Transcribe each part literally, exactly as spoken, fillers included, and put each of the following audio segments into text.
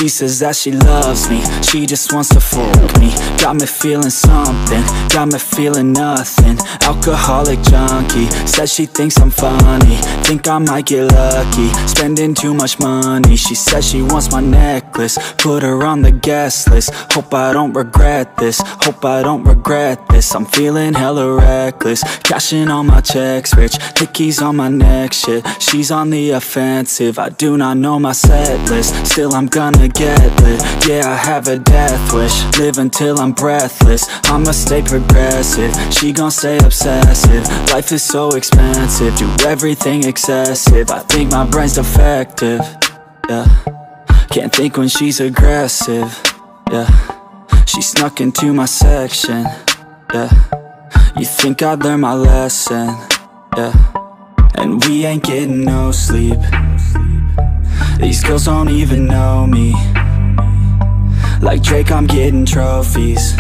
She says that she loves me, she just wants to fuck me. Got me feeling something, got me feeling nothing. Alcoholic junkie, says she thinks I'm funny. Think I might get lucky, spending too much money. She says she wants my necklace, put her on the guest list. Hope I don't regret this, hope I don't regret this. I'm feeling hella reckless, cashing all my checks rich. Hickeys on my neck, shit, she's on the offensive. I do not know my set list, still I'm gonna get lit. Yeah, I have a death wish, live until I'm breathless. I'ma stay progressive, she gon' stay obsessive. Life is so expensive, do everything excessive. I think my brain's defective, yeah. Can't think when she's aggressive, yeah. She snuck into my section, yeah. You think I'd learn my lesson, yeah. And we ain't getting no sleep. These girls don't even know me. Like Drake, I'm getting trophies.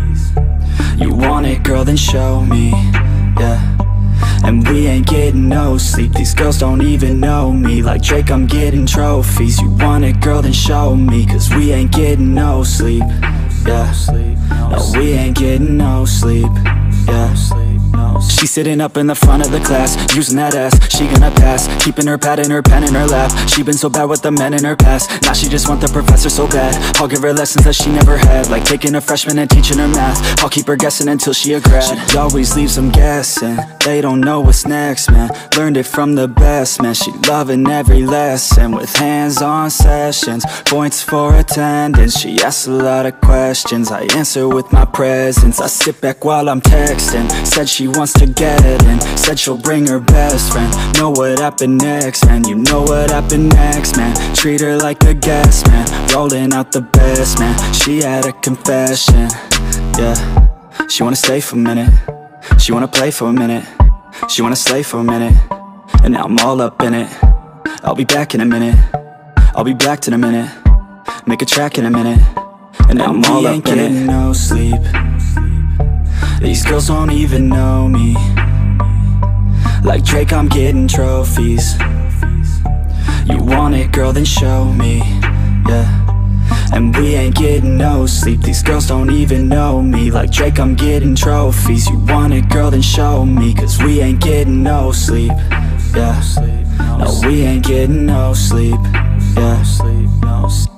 You want it, girl, then show me, yeah. And we ain't getting no sleep. These girls don't even know me. Like Drake, I'm getting trophies. You want it, girl, then show me. Cause we ain't getting no sleep, yeah. No, we ain't getting no sleep, yeah. She's sitting up in the front of the class, using that ass, she gonna pass. Keeping her pad and her pen in her lap. She been so bad with the men in her past. Now she just want the professor so bad. I'll give her lessons that she never had, like taking a freshman and teaching her math. I'll keep her guessing until she a grad. She always leaves them guessing, they don't know what's next, man. Learned it from the best, man. She loving every lesson, with hands-on sessions, points for attendance. She asks a lot of questions, I answer with my presence. I sit back while I'm texting, said she wants to get it in, said she'll bring her best friend. Know what happened next, man, you know what happened next, man. Treat her like a guest, man, rolling out the best, man. She had a confession, yeah. She wanna stay for a minute, she wanna play for a minute, she wanna slay for a minute, and now I'm all up in it. I'll be back in a minute, I'll be back in a minute, make a track in a minute, and now I'm all up in it. We ain't getting no sleep. These girls don't even know me. Like Drake, I'm getting trophies. You want it, girl, then show me, yeah. And we ain't getting no sleep. These girls don't even know me. Like Drake, I'm getting trophies. You want it, girl, then show me. Cause we ain't getting no sleep, yeah. No, we ain't getting no sleep, yeah.